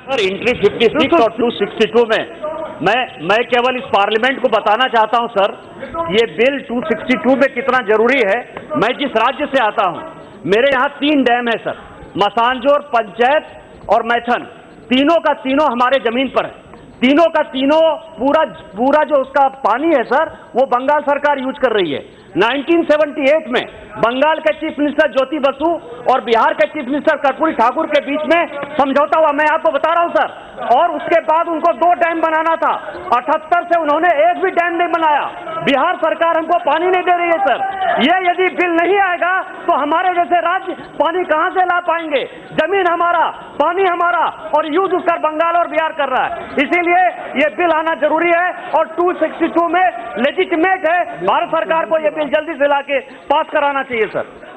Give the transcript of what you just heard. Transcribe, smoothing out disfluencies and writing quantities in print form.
Sir entry 56 और 262 में मैं केवल इस पार्लियामेंट को बताना चाहता हूं सर, ये बिल 262 में कितना जरूरी है। मैं जिस राज्य से आता हूं, मेरे यहाँ 3 डैम है सर, मसांजोर, पंचायत और मैथन। तीनों का तीनों हमारे जमीन पर है। तीनों का तीनों पूरा जो उसका पानी है सर, वो बंगाल सरकार यूज कर रही है। 1978 में बंगाल के चीफ मिनिस्टर ज्योति बसु और बिहार के चीफ मिनिस्टर कर्पूरी ठाकुर के बीच में समझौता हुआ, मैं आपको बता रहा हूं सर। और उसके बाद उनको 2 डैम बनाना था। 78 से उन्होंने एक भी डैम नहीं बनाया। बिहार सरकार हमको पानी नहीं दे रही है सर। ये यदि बिल नहीं आएगा तो हमारे जैसे राज्य पानी कहां से ला पाएंगे? जमीन हमारा, पानी हमारा, और यूज उसका बंगाल और बिहार कर रहा है। इसीलिए ये बिल आना जरूरी है और 262 में लेजिटिमेट है। भारत सरकार को ये बिल जल्दी से लाके पास कराना चाहिए सर।